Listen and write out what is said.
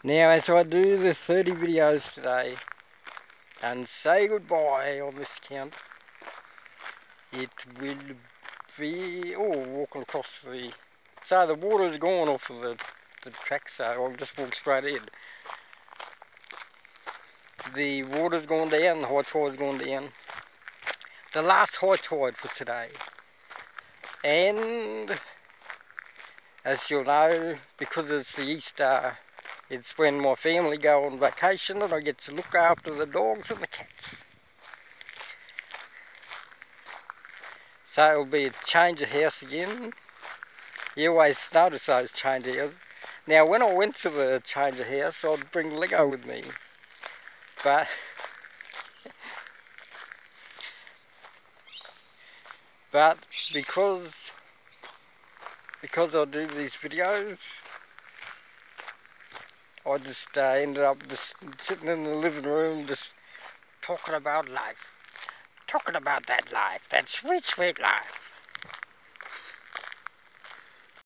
Now as I do the 30 videos today and say goodbye on this account, it will be walking across the water's gone off of the track, so I'll just walk straight in. The water's gone down, the high tide's gone down. The last high tide for today. And as you'll know, because it's the Easter, it's when my family go on vacation and I get to look after the dogs and the cats. So it'll be a change of house again. You always notice those change of houses. Now when I went to the change of house, I'd bring Lego with me. But because I do these videos, I just ended up just sitting in the living room just talking about life. Talking about that life, that sweet, sweet life.